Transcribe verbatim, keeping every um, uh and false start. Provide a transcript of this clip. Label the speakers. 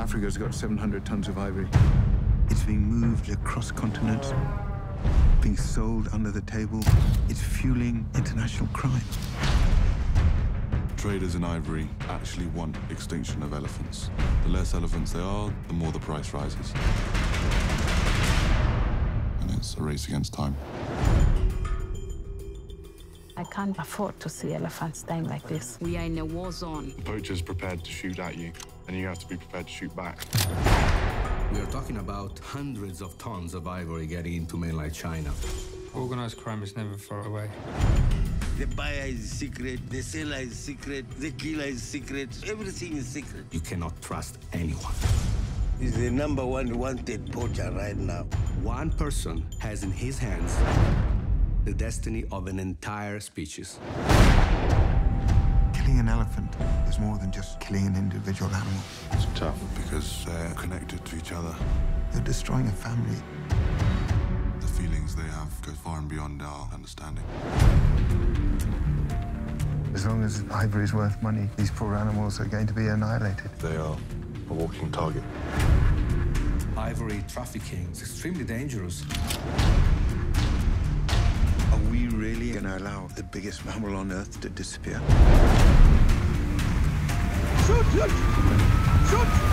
Speaker 1: Africa's got seven hundred tons of ivory. It's being moved across continents, being sold under the table. It's fueling international crime.
Speaker 2: Traders in ivory actually want extinction of elephants. The less elephants there are, the more the price rises. And it's a race against time.
Speaker 3: I can't afford to see elephants dying like this.
Speaker 4: We are in a war zone.
Speaker 5: The poacher's prepared to shoot at you, and you have to be prepared to shoot back.
Speaker 6: We are talking about hundreds of tons of ivory getting into mainland China.
Speaker 7: Organized crime is never far away.
Speaker 8: The buyer is secret, the seller is secret, the killer is secret, everything is secret.
Speaker 6: You cannot trust anyone.
Speaker 8: He's the number one wanted poacher right now.
Speaker 6: One person has in his hands the destiny of an entire species.
Speaker 1: Killing an elephant is more than just killing an individual animal.
Speaker 2: It's tough because they're connected to each other.
Speaker 1: You're destroying a family.
Speaker 2: The feelings they have go far and beyond our understanding.
Speaker 1: As long as ivory is worth money, these poor animals are going to be annihilated.
Speaker 2: They are a walking target.
Speaker 6: Ivory trafficking is extremely dangerous.
Speaker 1: Are we really going to allow the biggest mammal on Earth to disappear?
Speaker 8: Shoot! Shoot! Shoot!